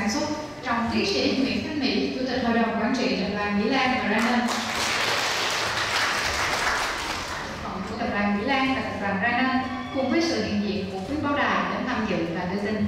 sản xuất trong tiến sĩ Nguyễn Thanh Mỹ, Chủ tịch Hội đồng Quản trị Tập đoàn Mỹ Lan và Ranen. Phận của Tập đoàn Mỹ Lan và Tập đoàn Ranen cùng với sự hiện diện của quý báo đài đến tham dự và đưa tin.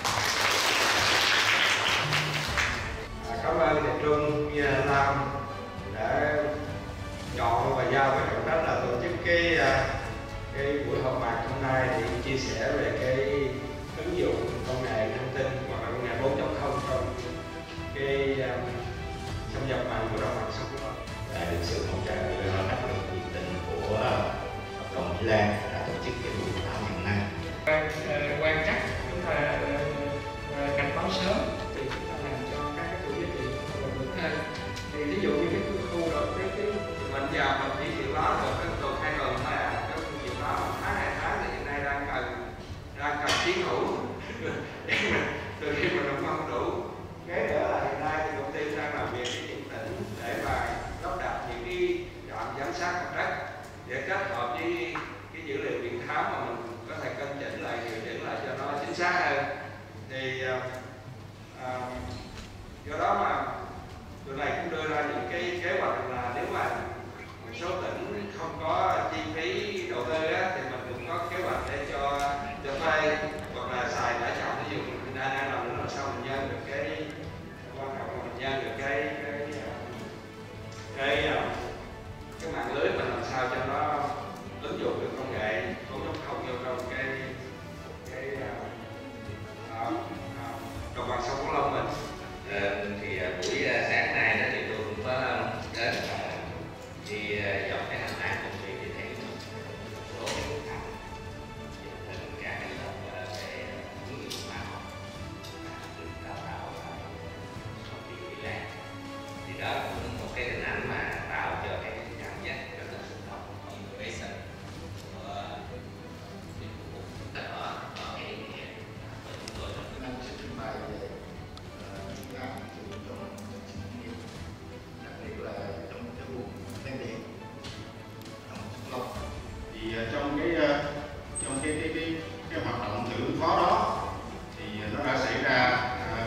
Cảm ơn Nhật Trung Lam đã chọn và giao cái trọng trách là tổ chức cái buổi họp mặt hôm nay để chia sẻ về cái ứng dụng công nghệ thông tin hoặc là công nghệ 4.0 trong cái xâm nhập mặn của đồng bằng sông Cửu Long. Được sự hỗ trợ đắc lực nhiệt tình của Tập đoàn Mỹ Lan đã tổ chức cái buổi thảo luận này. Quan trắc chúng ta cảnh báo sớm thì chúng ta làm cho các cái chuỗi giá trị vững hơn. Thì ví dụ như cái khu rồi cái mình giờ mình chỉ chịu báo được cái tuần 2 tuần thôi à, cái chịu báo 1 tháng 2 tháng thì hiện nay đang cần chiến hữu từ khi mình không đủ. Cái nữa là hiện nay thì công ty đang làm việc với những tỉnh để mà lắp đặt những cái trạm giám sát mặt đất để kết hợp với cái dữ liệu điện thám mà mình có thể cân chỉnh lại, điều chỉnh lại cho nó chính xác hơn. Thì do đó mà tụi này cũng đưa ra những cái kế hoạch là nếu mà một số tỉnh không có chi phí đầu tư á, thì mình cũng có kế hoạch để cho thuê hoặc là xài đã chọn. Ví dụ mình đang làm nữa làm sao mình nhân được cái quan trọng là mình nhân được cái mạng lưới mình làm sao cho nó ứng dụng được công nghệ 4.0 vô trong cái đồng bằng sông Cửu Long mình. Thì buổi sáng nay đó thì tôi cũng có đến đi dọc cái hành lang công ty thì thấy một số thằng hình các cái lớp về ứng dụng khoa học được đào tạo ở công ty Mỹ Lan. Thì đó cũng một cái hình ảnh mà tạo cho cái cảm giác rất là xúc động innovation của tất cả ở cái chúng tôi năng sẽ trình bày về làm sử dụng cho doanh nghiệp, đặc biệt là trong cái vùng ven biển đồng bằng sông Cửu Long. Thì trong cái hoạt động tự ứng phó đó thì nó đã xảy ra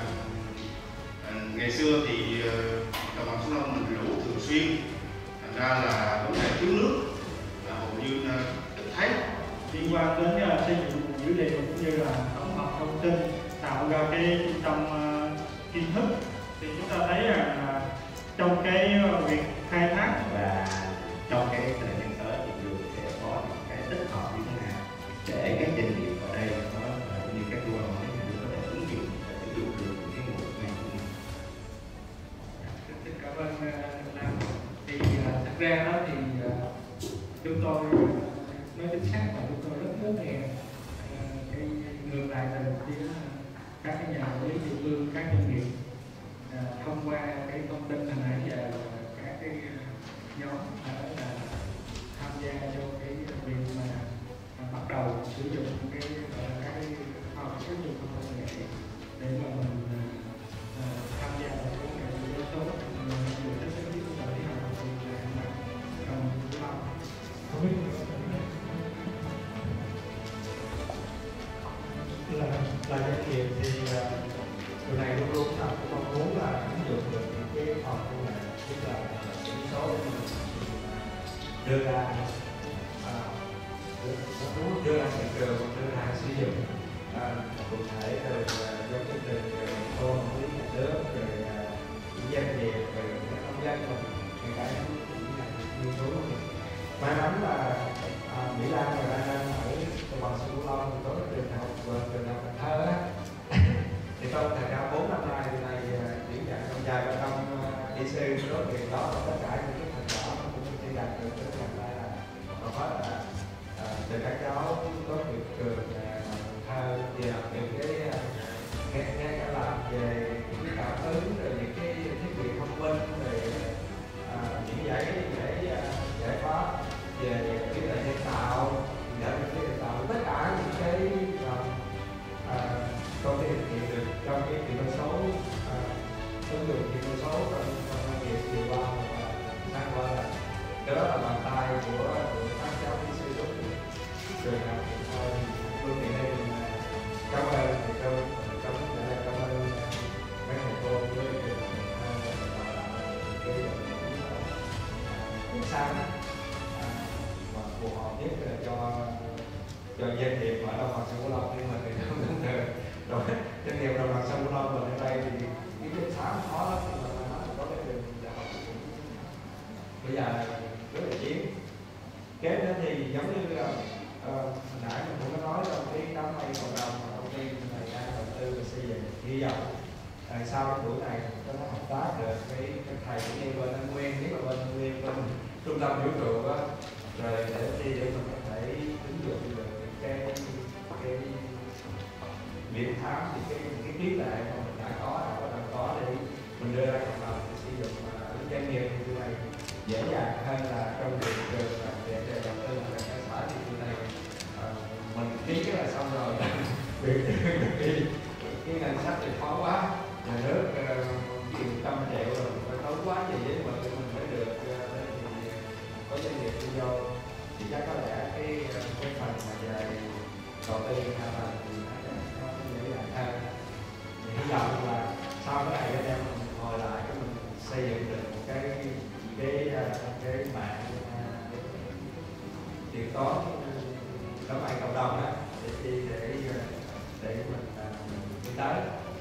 ngày xưa thì đồng bằng sông Cửu Long mình lũ thường xuyên, thành ra là vấn đề thiếu nước là hầu như ít thấy. Liên quan đến xây dựng dữ liệu cũng như là tổng hợp thông tin, tạo ra cái trung tâm kiến thức, thì chúng ta thấy rằng trong cái việc khai thác và trong cái thời gian tới thì trường sẽ có những cái tích hợp như thế nào để các doanh nghiệp ở đây nó như các cơ quan quản lý nhà nước có thể ứng dụng và sử dụng được những cái nguồn này của mình. Xin cảm ơn Nam. Thì thật ra đó thì chúng tôi nói chính xác là chúng tôi rất muốn nghe cái ngược lại từ phía các cái nhà quản lý địa phương, các doanh nghiệp thông qua cái thông tin hồi nãy giờ các cái nhóm đã tham gia cho cái việc mà bắt đầu sử dụng cái các cái khoa học ứng dụng công nghệ để mà mình tham gia vào cái nghề yếu tố nhiều cái thứ của mình đi học thì là trong Cửu Long. Không biết là doanh nghiệp thì điều này luôn luôn là cũng mong muốn là ứng dụng được những cái khoa học công nghệ, tức là những số đưa ra đưa ra thị trường, đưa ra sử dụng cụ thể từ giống như từ cơ quan quản lý nhà nước, rồi doanh nghiệp, rồi nông dân mình, ngay cả những nghiên cứu. May mắn là Mỹ Lan và Ranen ở đồng bằng sông Cửu Long có trường học Cần Thơ á. Thì trong thời gian 4 năm nay này diễn dạy trong dài và trong IC đó thì đó là tất cả những cái thành quả mà cũng chỉ đạt được trong năm nay là có là từ các cháu tốt nghiệp trường Cần Thơ thì học những cái nghe cả làm về những cái cảm ứng, rồi những cái thiết bị thông minh, rồi những giải pháp về trí tuệ nhân tạo, tất cả những cái công ty thực hiện được trong cái kỹ thuật số, ứng dụng kỹ thuật số trong doanh nghiệp vừa qua và sang qua là cái đó là bàn tay của các cháu đi sử dụng trường học. Phương tiện đây mình cảm ơn sáng mà phù hợp nhất là cho doanh nghiệp ở đồng bằng sông Cửu Long, nhưng mà thì không đúng được rồi doanh nghiệp đồng bằng sông Cửu Long mình ở đây thì cái buổi sáng khó lắm, nhưng mà nó có cái đường đại học bây giờ rất là chiến. Kế đó thì giống như hồi nãy mình cũng có nói trong cái đám mây cộng đồng mà công ty này đang đầu tư và xây dựng, hy vọng sau cái buổi này mình có thể hợp tác được với các thầy cũng như bên Anh Nguyên, nhất là bên Nguyên bên trung tâm vũ trụ đó, rồi để mình có thể ứng dụng được cái điểm thám thì cái trí tuệ mà mình đã có và đang có để mình đưa ra cộng đồng để sử dụng doanh nghiệp như thế này dễ dàng hơn là trong việc trường để đầu tư vào các xã thì như này mình ký cái là xong rồi việc đi cái ngân sách thì khó quá, nhà nước chịu 100 triệu rồi phải tốn quá gì với mình mới được thì có doanh nghiệp đi vô thì chắc có lẽ cái phần mà về đầu tư hạ tầng thì nó dễ dàng hơn. Thì hy vọng là sau cái này anh em mình ngồi lại cái mình xây dựng được một cái mạng điện toán đám mây cộng đồng đó để mình đi tới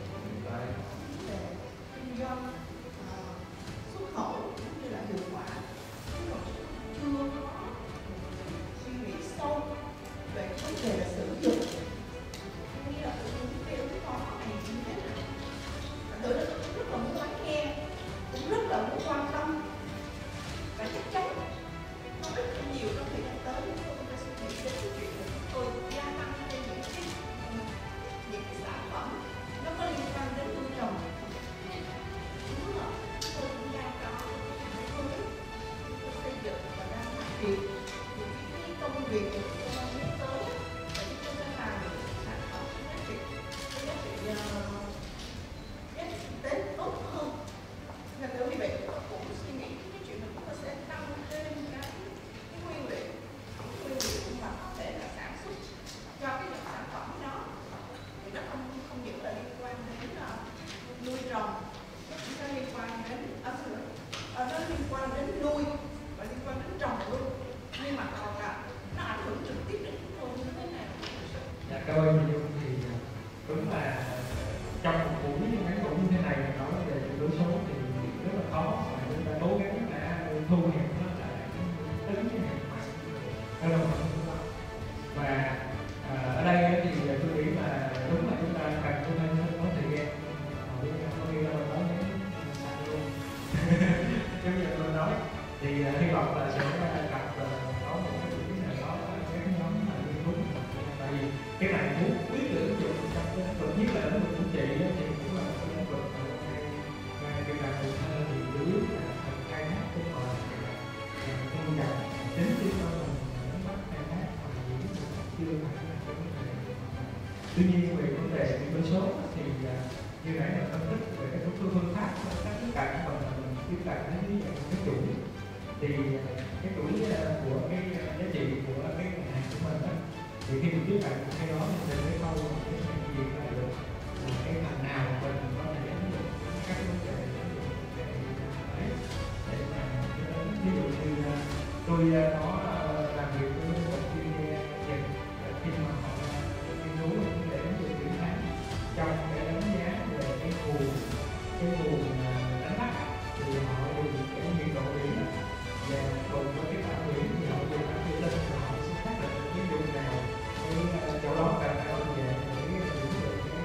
kinh doanh xuất khẩu cũng như là hiệu quả, nhưng mà chưa có suy nghĩ sâu về cái vấn đề là sử dụng. Tôi nghĩ là cái con này như thế nào, tôi rất là muốn lắng nghe, cũng rất là muốn quan tâm, và chắc chắn nó rất là nhiều trong thời gian tới chúng tôi sẽ suy nghĩ đến cái chuyện là chúng tôi gia tăng thêm những cái sản phẩm nó có liên quan đến nuôi trồng. Đúng rồi, chúng tôi cũng đang có cái phương thức chúng tôi xây dựng và đang hoàn thiện những cái công việc của chúng tôi đang hướng tới, và chúng tôi sẽ làm những sản phẩm giá trị kinh tế tốt hơn. Và từ như vậy tôi cũng suy nghĩ cái chuyện là chúng ta sẽ tăng thêm cái nguyên liệu mà có thể là sản xuất cho cái những sản phẩm đó, thì nó không những là liên quan đến nuôi trồng, nó cũng sẽ liên quan đến nó liên quan đến nuôi và liên quan đến trồng luôn, nhưng mà còn là nó ảnh hưởng trực tiếp đến chúng tôi như thế nào. Dạ, cảm ơn Minh Dung. Thì đúng là trong một buổi ngắn ngủi như thế này nói về chuyển đổi số thì rất là khó, và chúng ta cố gắng đã thu hẹp nó lại tính cái hàng ở đâu và ở đây thì tôi nghĩ là đúng là chúng ta cần có thời gian với không đi đâu nói đến luôn giống như tôi nói thì hy vọng là sẽ gặp có một cái buổi nào đó các nhóm nghiên cứu, tại vì cái này muốn biết được ứng dụng trong cái lĩnh vực nhất là lĩnh vực chính trị thì cũng là một cái lĩnh vực mà việc làm hồ sơ thì chủ yếu là khai thác cái phần thu nhập chính chứ không đánh bắt khai thác hoặc là những chưa phải là cái vấn đề. Tuy nhiên về vấn đề chuyển đổi số thì như nãy là phân tích về cái phương pháp các tiếp cận và mình tiếp cận đến cái chuỗi thì cái chuỗi của cái giá trị của cái ngành hàng của mình đó, thì khi mình tiếp cận cái đó thì cái khâu cái gì là được cái phần nào mình có thể ứng dụng các vấn đề để mà ví dụ như tôi có làm việc với một chuyên gia Nhật khi mà họ nghiên cứu về vấn đề ứng dụng điểm tháng trong cái đánh giá về cái nguồn đánh bắt thì họ dùng cái nhiệt độ biển và cùng với cái bão biển thì họ dùng các cái tinh và họ sẽ xác định cái vùng nào cái chỗ đó cần phải bảo vệ để giữ được cái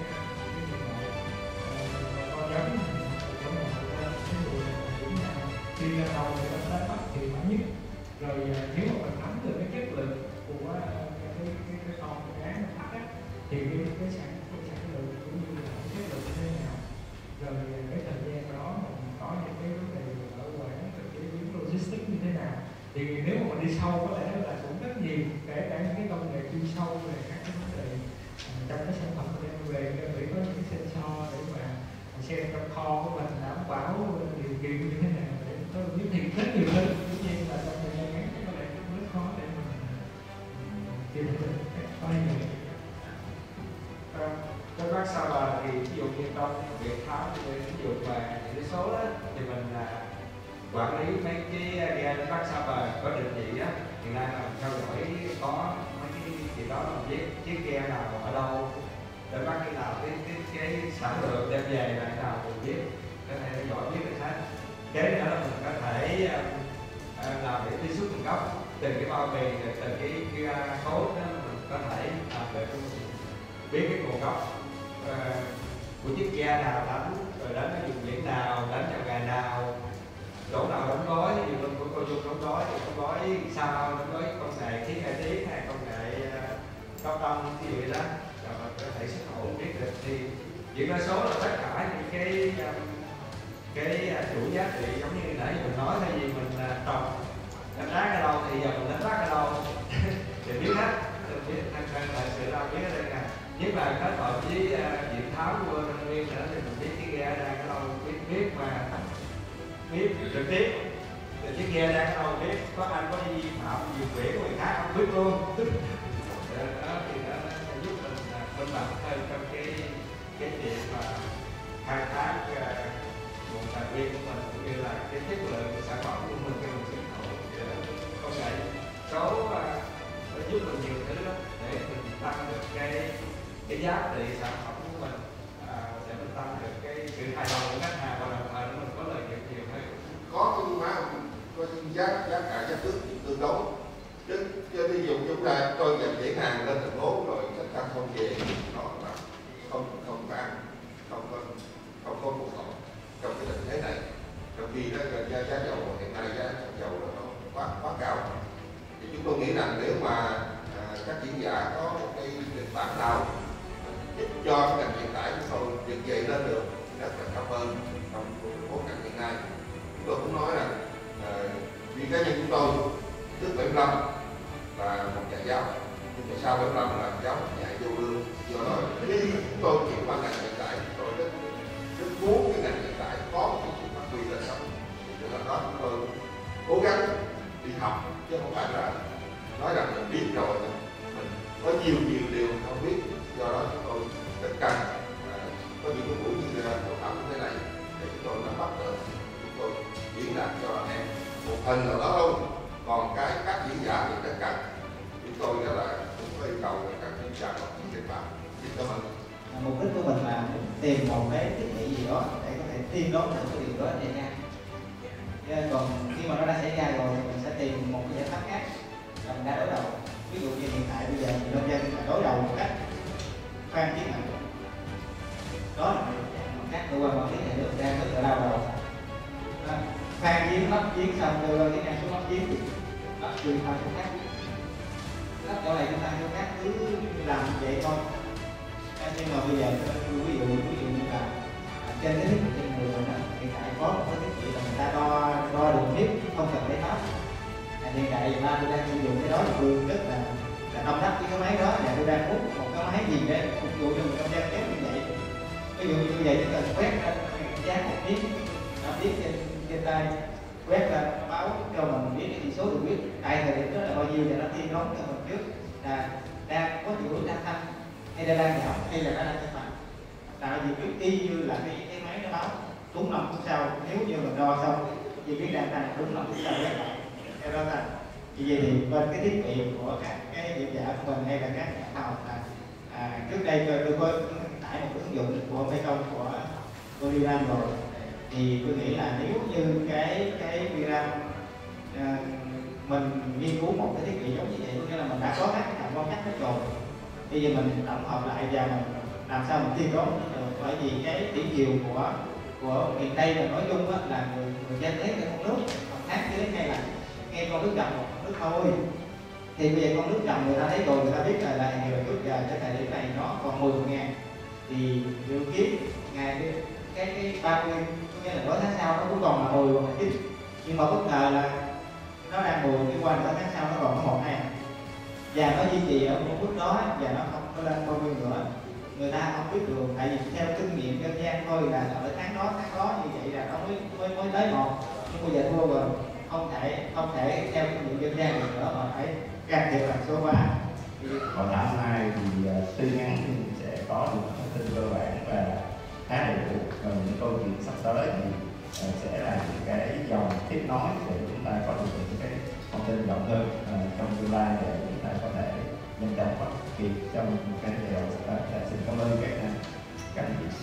con giống chỗ nào cái nguồn điểm nào khi đầu người ta đánh bắt thì mạnh nhất, rồi nếu mà mình nắm được cái chất lượng của cái con cá nó bắt á thì cái sản lượng cũng như là cái chất lượng như thế nào, rồi cái thời gian đó mình có những cái vấn đề ở ngoài cái chế biến logistics như thế nào, thì nếu mà mình đi sâu có lẽ là cũng rất nhiều, kể cả những cái công nghệ chuyên sâu về các cái vấn đề trong cái sản phẩm của em về để có những cái sensor để mà xem trong kho của mình đảm bảo điều kiện như thế nào để có biết thì rất nhiều thứ. Tuy nhiên là trong thời gian ngắn có lẽ cũng rất khó để mình tìm được có nhiều. Các bác sau là thì ví dụ như trong việc tháo ví dụ về những cái số đó thì mình quản lý mấy cái ghe đánh bắt xa bờ có định vị á, hiện nay là theo dõi có mấy cái gì đó là chiếc ghe nào ở đâu đánh bắt cái nào, cái sản lượng đem về là cái nào mình biết, có thể theo dõi biết được hết. Kế nữa là mình có thể làm để truy xuất nguồn gốc từ cái bao bì, từ cái khối đó, mình có thể làm để biết cái nguồn gốc của chiếc ghe nào đánh, rồi đánh ở vùng biển nào, đánh vào ngày nào, chỗ nào đóng gói, ví dụ của cô Dung đóng gói sao, đóng gói công nghệ khí cải tiến hay công nghệ cao tông ví dụ đó, rồi mình có thể xuất khẩu biết được. Thì việc đa số là tất cả những cái chuỗi giá trị giống như nãy mình nói, thay vì mình trồng đánh rác ở đâu thì giờ mình đánh rác ở đâu thì biết hết, biết thật sự ra biết ở đây nè. Nhất là kết hợp với diện tháo của nhân viên nữa thì mình biết cái ghe đang ở đâu, biết mà biết trực tiếp chiếc ghe đang ở đâu, biết có anh có vi phạm nhiều quyển của người khác không biết luôn. Đó thì nó giúp mình minh bạch hơn trong cái việc mà khai thác nguồn tài nguyên của mình, cũng như là cái chất lượng của sản phẩm của mình khi mình xuất khẩu. Công nghệ số nó giúp mình nhiều thứ lắm để mình tăng được cái giá trị sản phẩm của mình, để mình tăng được cái sự hài lòng của khách hàng và đồng thời mình có lợi nhuận nhiều hơn. Có cái má có giá cả giá cước tương đối, chứ ví dụ chúng ta tôi nhập chuyển hàng lên thành phố rồi khách hàng không về nó là không bán, không có phục vụ trong cái tình thế này. Trong khi đó giá dầu hiện nay giá dầu là nó quá cao, thì chúng tôi nghĩ rằng nếu mà các diễn giả có một cái kịch bản nào giúp cho cái ngành vận tải của tôi việc dậy lên được rất là cảm ơn trong bối cảnh hiện nay. Chúng tôi cũng nói rằng vì cá nhân chúng tôi trước 75 là một nhà giáo, nhưng mà sau 75 là giáo dạy vô lương, do đó khi chúng tôi chuyển qua ngành vận tải tôi rất muốn cái ngành vận tải có một cái sự phát huy lên sống. Cho nên đó chúng tôi cố gắng đi học, chứ không phải là nói rằng mình biết rồi, mình có nhiều điều không biết. Do đó chúng tôi rất cần có những cái buổi như hội thảo như thế này để chúng tôi nắm bắt được, chúng tôi diễn đạt cho anh em một phần nào đó thôi. Còn các diễn giả thì rất cần, chúng tôi đó là cũng có yêu cầu các diễn giả có những kịch bản. Xin cảm ơn. Mục đích của mình là tìm một cái thiết bị gì đó để có thể tiên đoán được cái điều đó xảy ra. Còn khi mà nó đã xảy ra rồi thì mình sẽ tìm một cái giải pháp khác là mình đã đối đầu. Ví dụ như hiện tại bây giờ người nông dân phải đối đầu một cách khoan chiến mạnh, đó là các cơ quan quản lý nhà nước đang rất là đau đầu. Khoan chiến lắp chiến xong cơ quan chức năng xuống lắp chiến thì lắp truyền qua chỗ khác, lắp chỗ này chúng ta chỗ khác cứ làm vậy thôi. Nhưng mà bây giờ ví dụ như là trên cái thiết bị trên người mình hiện tại có một cái thiết bị là người ta đo đường huyết không cần lấy máu. Hiện tại Việt Nam tôi đang sử dụng cái đó là tôi rất là tâm đắc với cái máy đó, và tôi đang hút một cái máy gì để phục vụ cho người nông dân kéo như vậy. Ví dụ như vậy chỉ cần quét lên dán một miếng trên tay, quét lên báo cho mình biết cái chỉ số đường huyết tại thời điểm đó là bao nhiêu, và nó tiên đoán cho mình trước là đang có chiều hướng đang tăng hay đang giảm hay là nó đang tăng mạnh. Tạo gì biết y như là cái máy nó báo đúng 5 phút sau, nếu như mình đo xong gì biết đang tăng đúng 5 phút sau quét lại theo đó tăng. Vì vậy thì bên cái thiết bị của các cái diễn giả của mình hay là các nhà khoa học là trước đây tôi có tải một ứng dụng của Mekong của Vietnam rồi, thì tôi nghĩ là nếu như cái Vietnam mình nghiên cứu một cái thiết bị giống như vậy, nghĩa là mình đã có các trạm quan trắc hết rồi, bây giờ mình tổng hợp lại và mình làm sao mình tiên đoán được. Bởi vì cái tỷ chiều của miền Tây là nói chung là người dân lấy cái con nước một tháng chỉ lấy ngay là nghe con nước trầm một con nước thôi. Thì bây giờ con nước trầm người ta thấy rồi, người ta biết là ngày trước giờ trên thời điểm này nó còn 10.000, thì dự kiến ngày cái 30, nghĩa là có tháng sau nó cũng còn là 10 hoặc là 9, nhưng mà bất ngờ là nó đang 10, cái qua nữa tháng sau nó còn có 1-2, và nó duy trì ở một mức đó và nó không có lên bao nhiêu nữa. Người ta không biết được, tại vì theo kinh nghiệm dân gian thôi là ở tháng đó như vậy là nó mới tới 1, nhưng bây giờ thua rồi, không thể theo kinh nghiệm dân gian được nữa mà phải can thiệp bằng số hóa. Hội thảo hôm nay thì tuy ngắn nhưng sẽ có được thông tin cơ bản và khá đầy đủ. Những câu chuyện sắp tới thì sẽ là những cái dòng kết nối để chúng ta có được những cái thông tin rộng hơn trong tương lai để chúng ta có thể nhanh chóng bắt kịp trong cái điều. Xin cảm ơn các anh chị.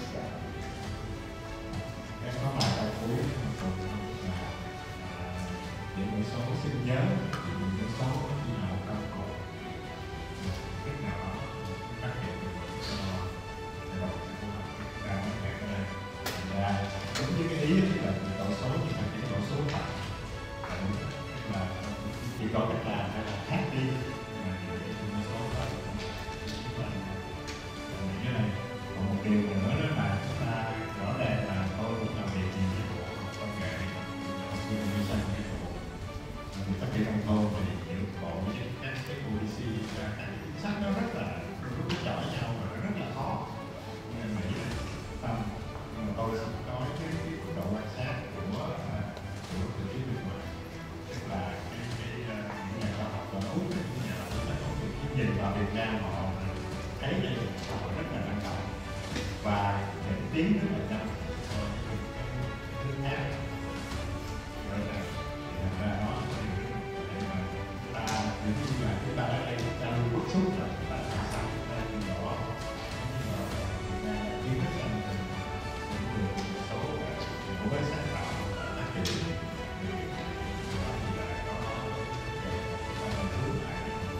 Em có bài câu cuối là những người số xin nhớ những người số khi nào trong cổ cách nào đó phát hiện được cho để đọc sẽ phù hợp ra cái này. Và đúng như cái ý là tổ số nhưng mà cái tổ số thật là chỉ có cách làm hay là khác đi mà cái số đó là như này. Còn một điều nữa đó là chúng ta rõ ràng là tôi cũng làm việc nhiều với bộ công nghệ communication với bộ phát triển nông thôn và điện hiệu bộ với các cái policy và các chính sách nó rất là chở nhau và nó rất là khó. Nên nghĩ là tâm nhưng mà tôi sẽ nói cái mức độ quan sát của từ phía bên ngoài, tức là những nhà khoa học ở Úc, những nhà khoa học nhìn vào Việt Nam họ thấy đây họ rất là năng động và để tiến rất là nhanh so với cái nước khác. Rồi là ra đó để mà chúng ta những cái là chúng ta ở đây chúng ta luôn bức xúc là chúng ta làm sao chúng ta nhìn rõ nhưng mà Việt Nam là tiến rất nhanh từ những người số của với sáng tạo và phát triển đó thì là có hướng lại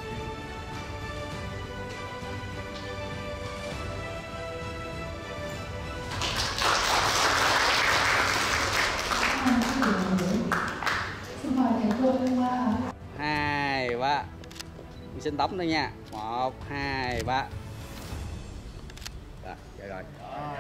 Xin mời thầy Quân qua. 2, 3. Mình xin tấm thôi nha. 1, 2, 3. Rồi, rồi.